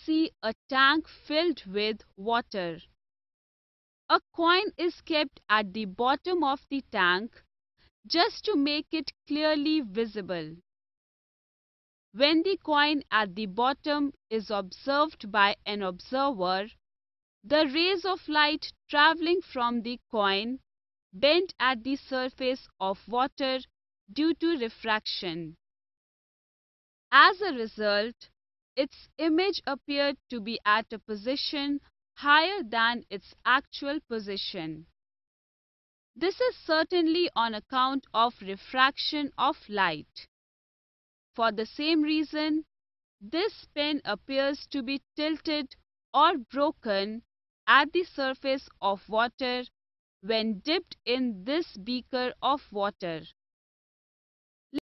see a tank filled with water. A coin is kept at the bottom of the tank just to make it clearly visible. When the coin at the bottom is observed by an observer, the rays of light traveling from the coin bend at the surface of water due to refraction. As a result, its image appeared to be at a position higher than its actual position. This is certainly on account of refraction of light. For the same reason, this pen appears to be tilted or broken at the surface of water when dipped in this beaker of water.